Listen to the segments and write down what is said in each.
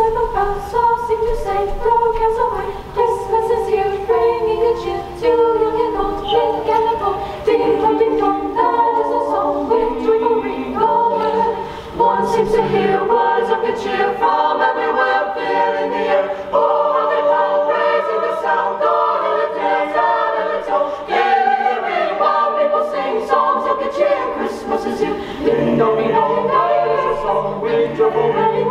the bells all seem to say, throw cares away. Christmas is here, bringing good cheer to young and old, big and old. Ding dong, that is the song with joyful ring. One seems to hear words of good cheer from everywhere, filling the air. Oh, how they all praising the sound, oh, how they dance out of the tone. Gaily they ring while people sing songs of good cheer. Christmas is here. Ding dong, that is the song with joyful ring.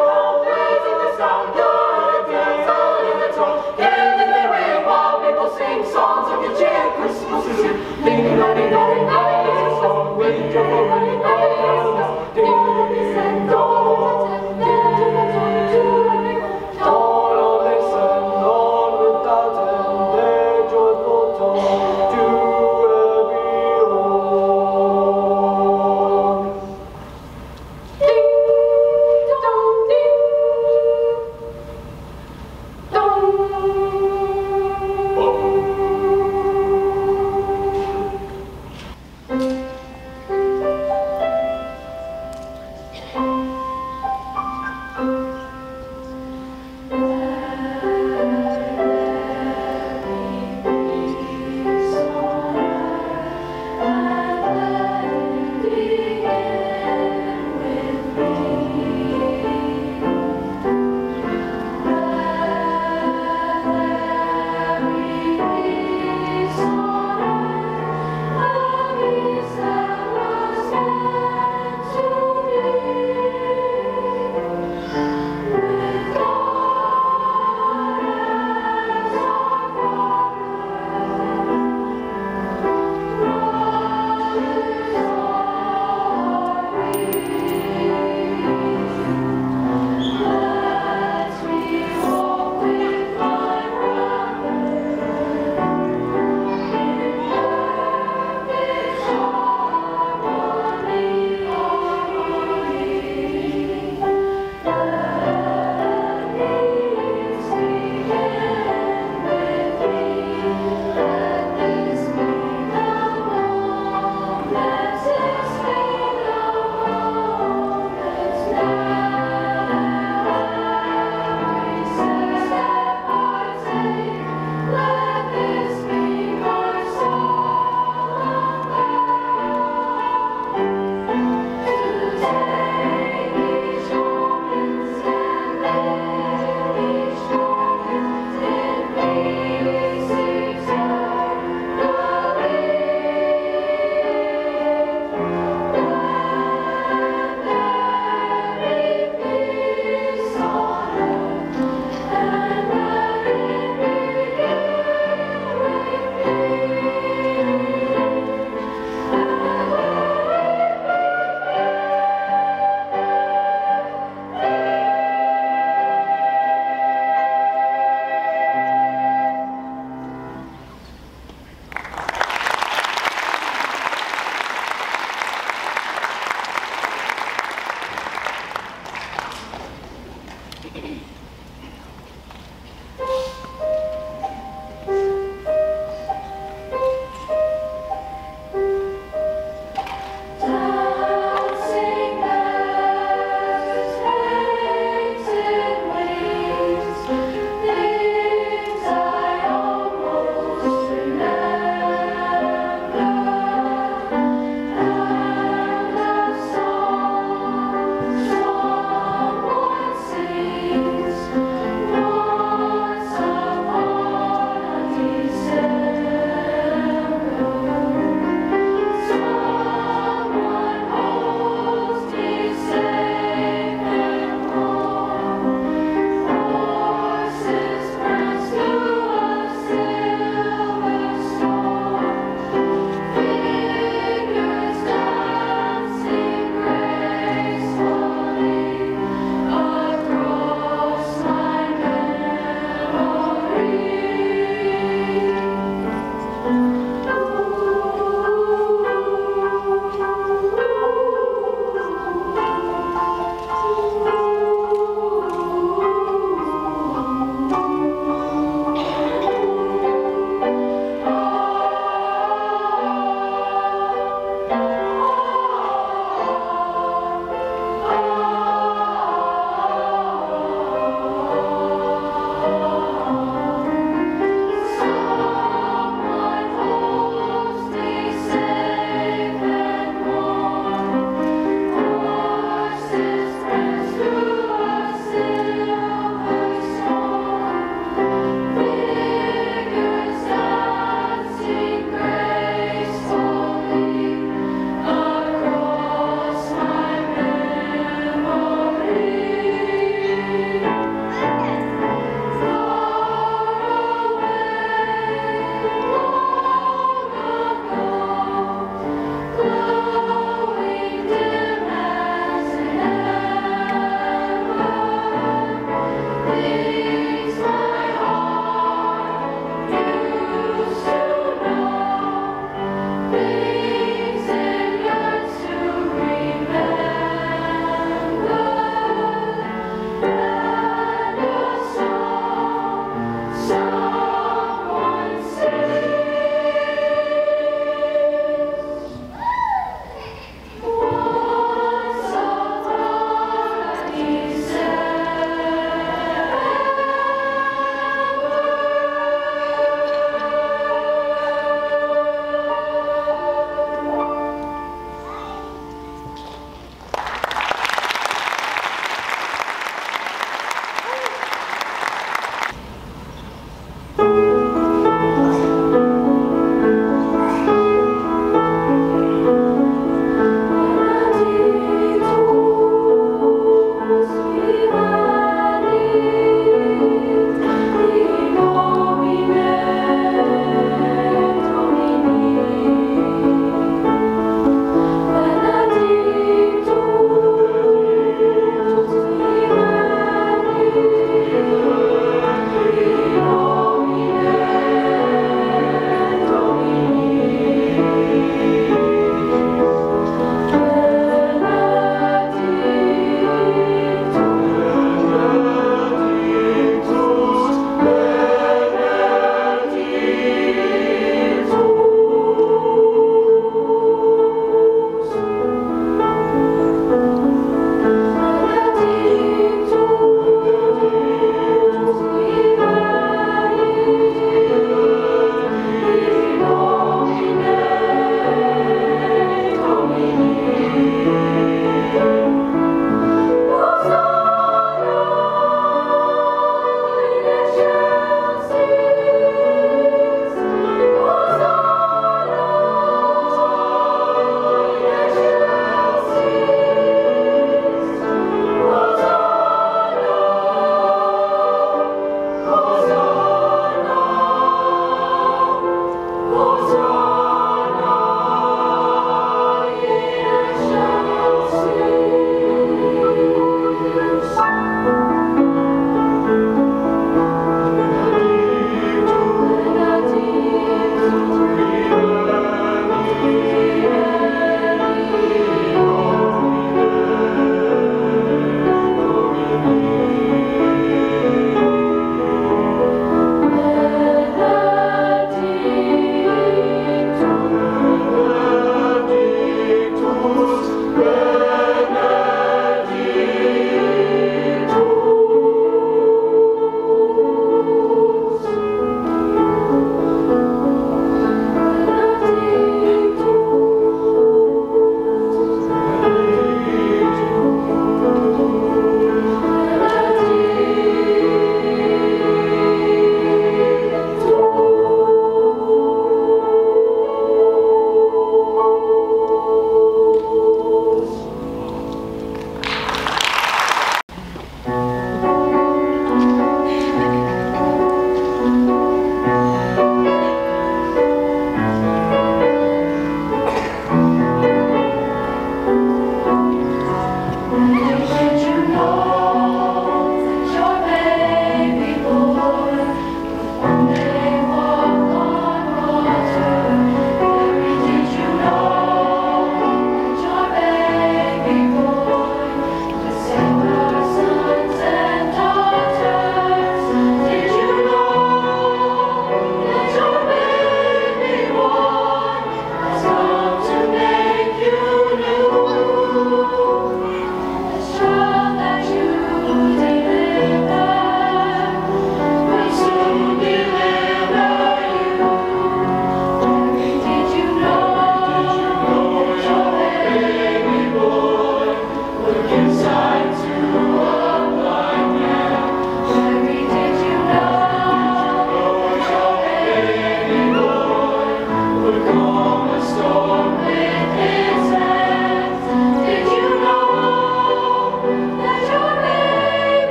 Sing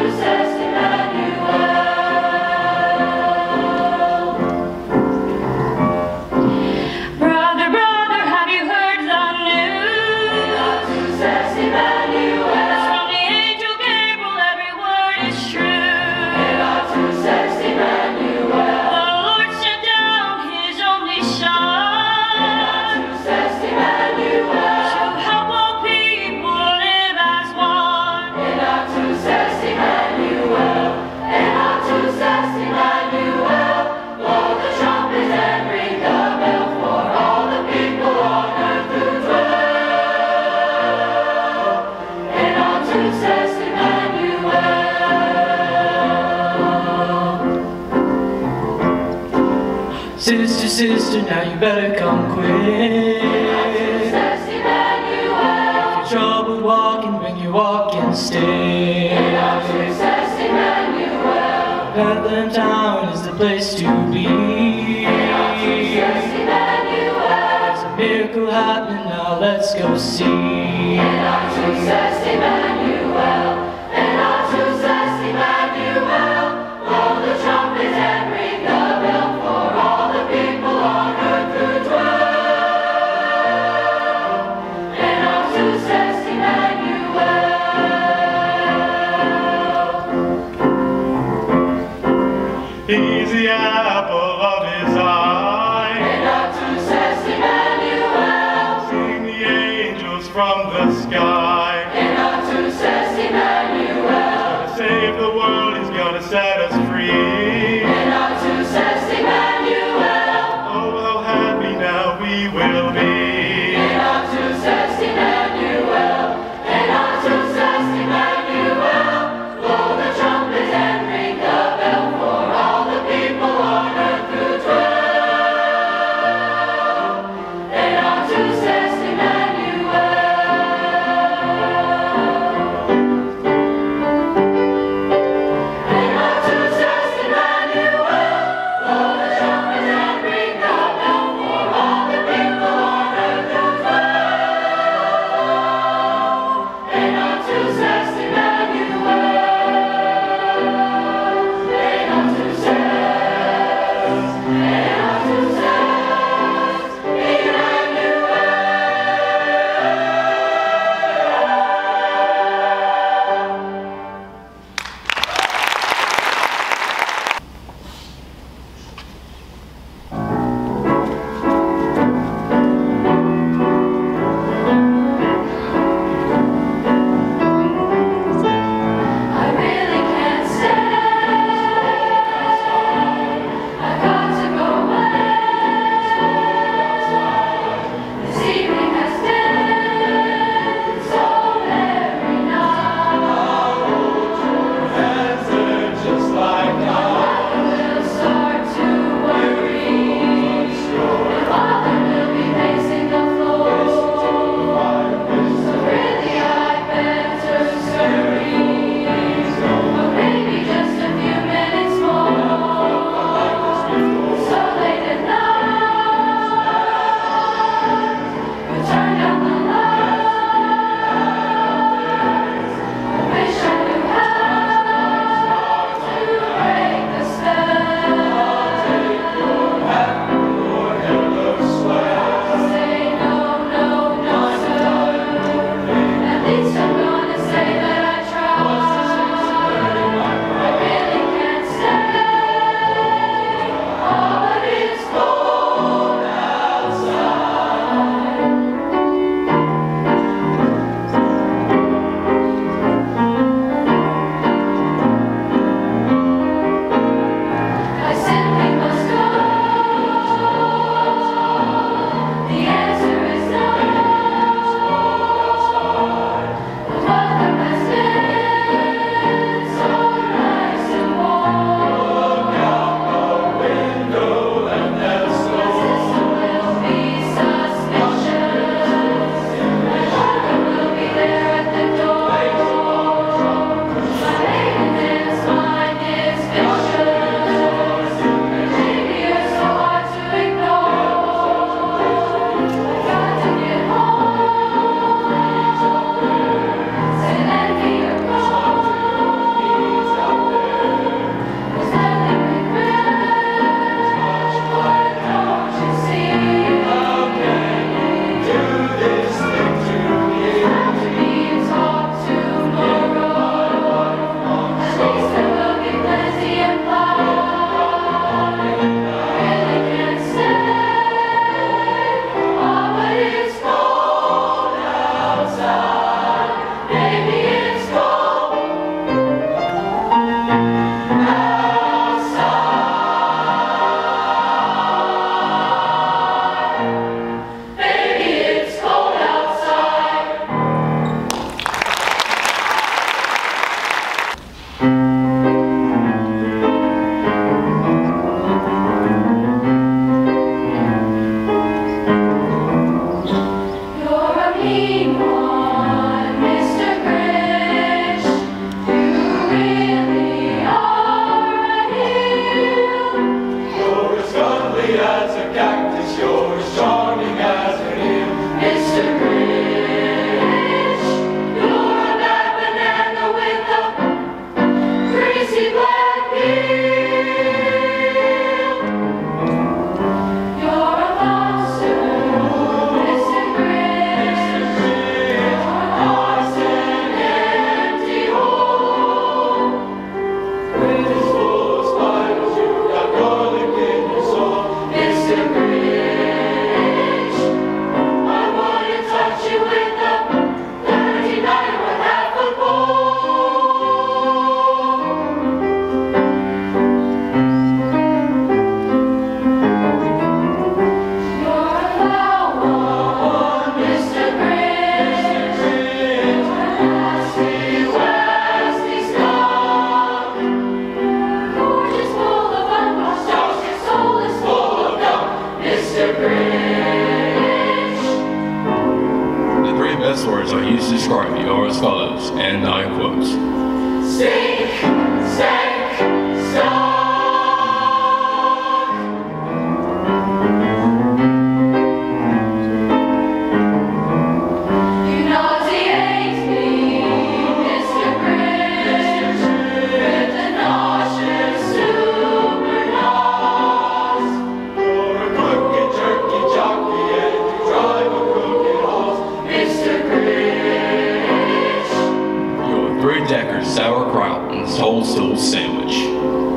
Sister, sister, now you better come quick. Says Emmanuel. If you're troubled walking, bring your walking stick. Enatus says Emmanuel. Bethlehem town is the place to be. Enatus says Emmanuel. There's a miracle happening, now let's go see. Enatus says Emmanuel. Enatus says Emmanuel. Blow the trumpet and ring the bell for all the people on earth who dwell. Enatus says Emmanuel. He's the apple of his eye. Enatus says Emmanuel. Sing the angels from the sky. Enatus says Emmanuel. Save the world, he's gonna set us free. Enatus says Emmanuel. Oh, how happy now we will be. Enatus says Emmanuel. Enatus says Emmanuel. Blow the trumpet and ring the bell for all the people on earth who dwell. Enatus says Emmanuel. Enatus says Emmanuel. Words I used to describe you are as follows, and I quote: Sink, sank, sunk. You nauseate me, Mr. Grinch, with the nauseous super nos. You're a crooked, jerky jockey, and you drive a crooked horse, Mr. Three-decker sauerkraut and toadstool sandwich.